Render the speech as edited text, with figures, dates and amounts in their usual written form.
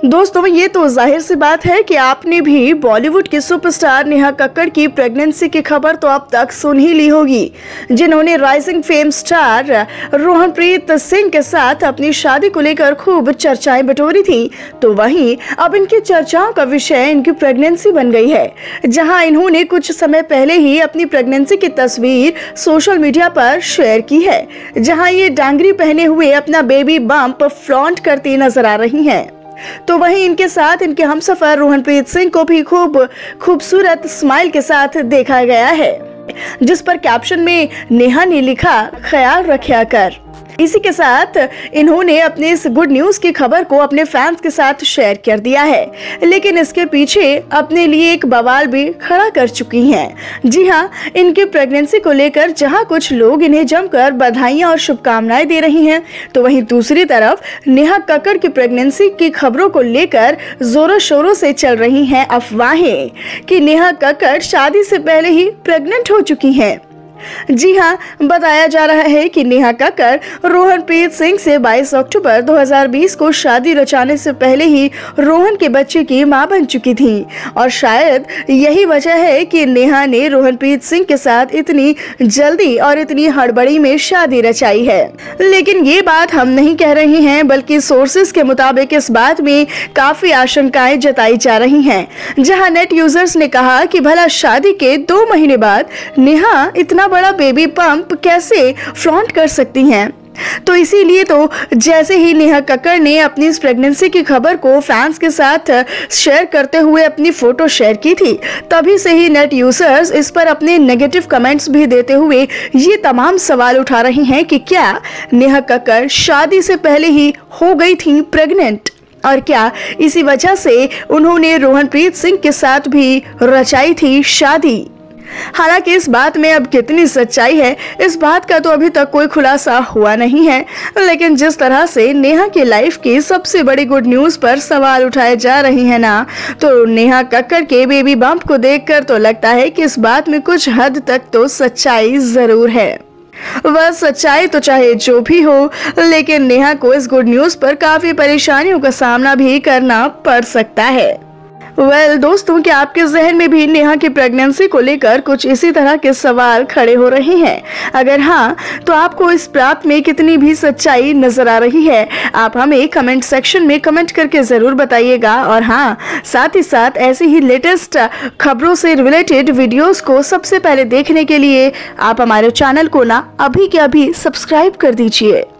दोस्तों ये तो जाहिर सी बात है कि आपने भी बॉलीवुड की सुपरस्टार नेहा कक्कड़ की प्रेगनेंसी की खबर तो अब तक सुन ही ली होगी, जिन्होंने rising fame star Rohanpreet Singh के साथ अपनी शादी को लेकर खूब चर्चाएं बटोरी थी। तो वहीं अब इनकी चर्चाओं का विषय इनकी प्रेगनेंसी बन गई है, जहां इन्होंने कुछ समय पहले ही अपनी प्रेगनेंसी की तस्वीर सोशल मीडिया पर शेयर की है, जहां ये डांगरी पहने हुए अपना बेबी बम्प फ्लॉन्ट करती नजर आ रही हैं। तो वहीं इनके साथ इनके हमसफर रोहनप्रीत सिंह को भी खूबसूरत स्माइल के साथ देखा गया है, जिस पर कैप्शन में नेहा ने लिखा, ख्याल रखा कर। इसी के साथ इन्होंने अपने इस गुड न्यूज की खबर को अपने फैंस के साथ शेयर कर दिया है, लेकिन इसके पीछे अपने लिए एक बवाल भी खड़ा कर चुकी हैं। जी हां, इनकी प्रेगनेंसी को लेकर जहां कुछ लोग इन्हें जमकर बधाइयां और शुभकामनाएं दे रही हैं, तो वहीं दूसरी तरफ नेहा कक्कड़ की प्रेगनेंसी की खबरों को लेकर जोरों शोरों से चल रही हैं अफवाहें कि नेहा कक्कड़ शादी से पहले ही प्रेग्नेंट हो चुकी हैं। जी हां, बताया जा रहा है कि नेहा कक्कड़ रोहनप्रीत सिंह से 22 अक्टूबर 2020 को शादी रचाने से पहले ही रोहन के बच्चे की मां बन चुकी थी, और शायद यही वजह है कि नेहा ने रोहनप्रीत सिंह के साथ इतनी जल्दी और इतनी हड़बड़ी में शादी रचाई है। लेकिन ये बात हम नहीं कह रहे हैं, बल्कि सोर्सेस के मुताबिक इस बात में काफी आशंकाएं जताई जा रही हैं, जहां नेट यूजर्स ने कहा कि भला शादी के 2 महीने बाद नेहा इतना बड़ा बेबी पंप कैसे फ्लॉन्ट कर सकती हैं। तो इसीलिए तो जैसे ही नेहा कक्कड़ ने अपनी इस प्रेगनेंसी की खबर को फैंस के साथ शेयर करते हुए अपनी फोटो शेयर की थी, तभी से ही नेट यूजर्स इस पर अपने नेगेटिव कमेंट्स भी देते हुए ये तमाम सवाल उठा रहे हैं कि क्या नेहा कक्कड़ शादी से पहले ही हो गई थी प्रेग्नेंट, और क्या इसी वजह से उन्होंने रोहनप्रीत सिंह के साथ भी रचाई थी शादी। हालांकि इस बात में अब कितनी सच्चाई है, इस बात का तो अभी तक कोई खुलासा हुआ नहीं है, लेकिन जिस तरह से नेहा की लाइफ की सबसे बड़ी गुड न्यूज पर सवाल उठाए जा रहे हैं ना, तो नेहा कक्कड़ के बेबी बम्प को देखकर तो लगता है कि इस बात में कुछ हद तक तो सच्चाई जरूर है। वह सच्चाई तो चाहे जो भी हो, लेकिन नेहा को इस गुड न्यूज पर काफी परेशानियों का सामना भी करना पड़ सकता है। दोस्तों, क्या आपके जहन में भी नेहा की प्रेगनेंसी को लेकर कुछ इसी तरह के सवाल खड़े हो रहे हैं? अगर हाँ, तो आपको इस बात में कितनी भी सच्चाई नजर आ रही है, आप हमें कमेंट सेक्शन में कमेंट करके जरूर बताइएगा। और हाँ, साथ ही साथ ऐसी ही लेटेस्ट खबरों से रिलेटेड वीडियोस को सबसे पहले देखने के लिए आप हमारे चैनल को ना अभी के अभी सब्सक्राइब कर दीजिए।